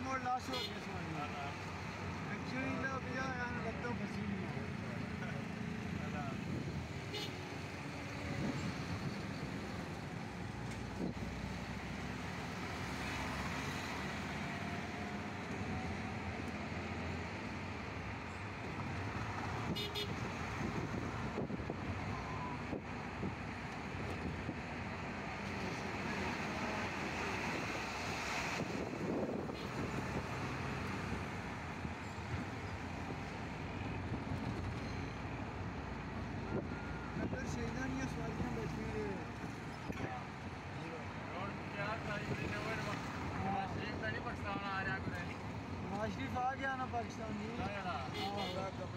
मोड़ लाश हो गया एक्चुअली तो भैया यहाँ लगता फंसी नहीं है शेजानिया सवालियाँ बैठी हुई पाकिस्तान आ रहा है माशरफ आ गया ना पाकिस्तान जी।